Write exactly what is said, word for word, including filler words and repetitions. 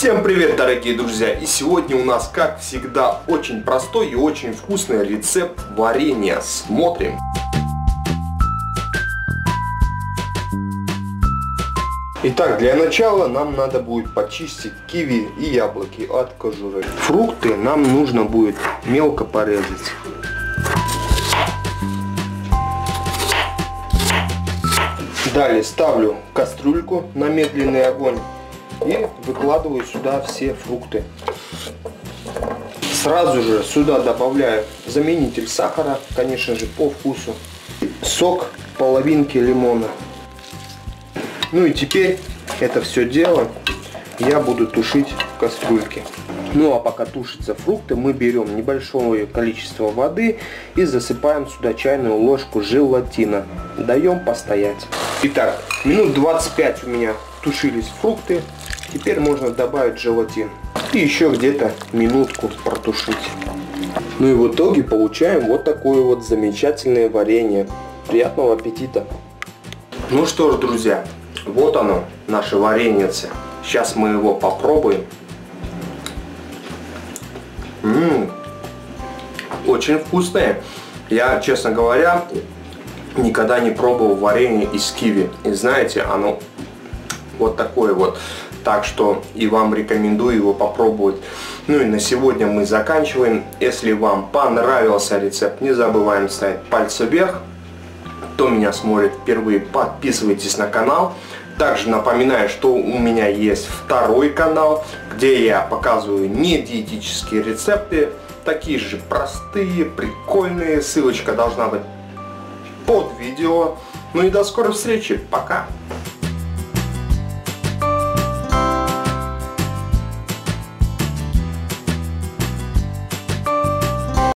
Всем привет, дорогие друзья! И сегодня у нас, как всегда, очень простой и очень вкусный рецепт варенья. Смотрим! Итак, для начала нам надо будет почистить киви и яблоки от кожуры. Фрукты нам нужно будет мелко порезать. Далее ставлю кастрюльку на медленный огонь и выкладываю сюда все фрукты. Сразу же сюда добавляю заменитель сахара, конечно же, по вкусу, сок половинки лимона. Ну и теперь это все дело я буду тушить в кастрюльке. Ну а пока тушатся фрукты, мы берем небольшое количество воды и засыпаем сюда чайную ложку желатина. Даем постоять. Итак, минут двадцать пять у меня тушились фрукты. Теперь можно добавить желатин. И еще где-то минутку протушить. Ну и в итоге получаем вот такое вот замечательное варенье. Приятного аппетита! Ну что ж, друзья, вот оно, наше вареньице. Сейчас мы его попробуем. М-м-м, очень вкусное. Я, честно говоря, никогда не пробовал варенье из киви. И знаете, оно вот такое вот. Так что и вам рекомендую его попробовать. Ну и на сегодня мы заканчиваем. Если вам понравился рецепт, не забываем ставить пальцы вверх. Кто меня смотрит впервые, подписывайтесь на канал. Также напоминаю, что у меня есть второй канал, где я показываю не диетические рецепты, такие же простые, прикольные. Ссылочка должна быть под видео. Ну и до скорой встречи. Пока!